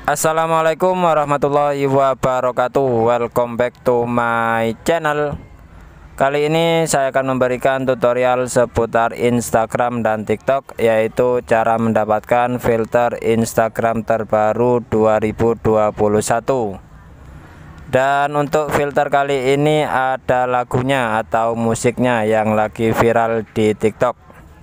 Assalamualaikum warahmatullahi wabarakatuh. Welcome back to my channel. Kali ini saya akan memberikan tutorial seputar Instagram dan TikTok, yaitu cara mendapatkan filter Instagram terbaru 2021. Dan untuk filter kali ini ada lagunya atau musiknya yang lagi viral di TikTok.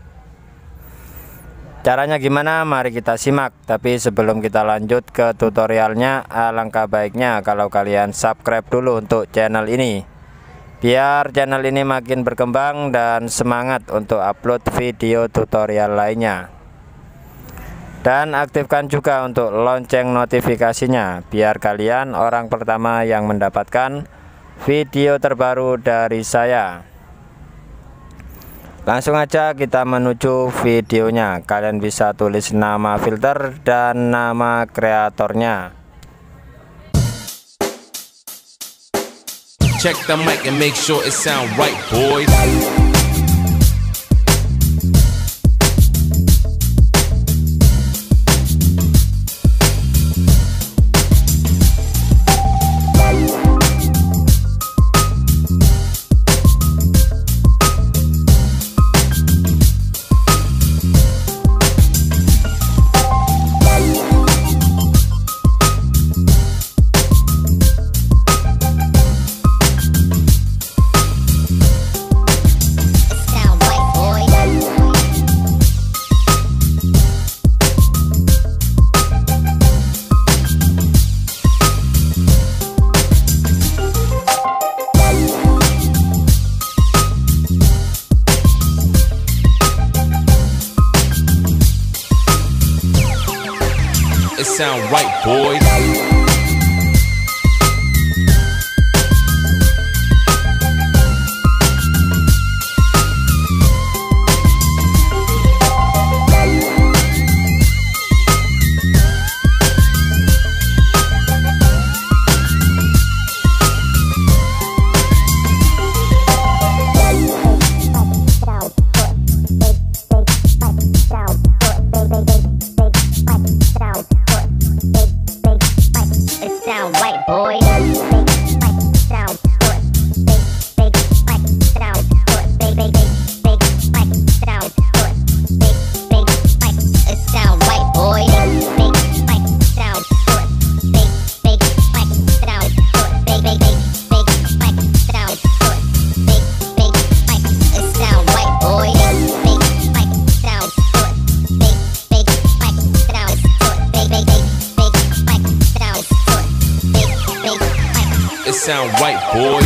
Caranya gimana? Mari kita simak. Tapi sebelum kita lanjut ke tutorialnya, alangkah baiknya kalau kalian subscribe dulu untuk channel ini, biar channel ini makin berkembang dan semangat untuk upload video tutorial lainnya. Dan aktifkan juga untuk lonceng notifikasinya, biar kalian orang pertama yang mendapatkan video terbaru dari saya. Langsung aja kita menuju videonya. Kalian bisa tulis nama filter dan nama kreatornya. Check the mic and make sure it sound right, boys. It sound right, boys. Sound right, boys.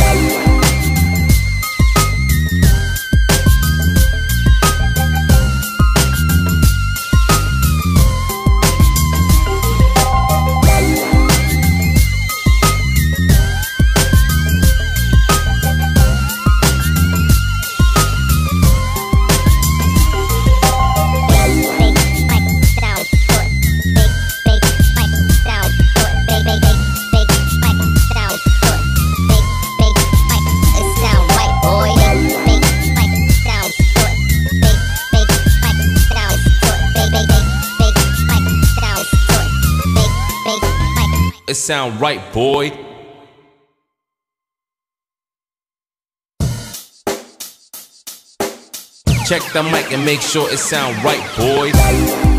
It sound right, boy. Check the mic and make sure it sound right, boys.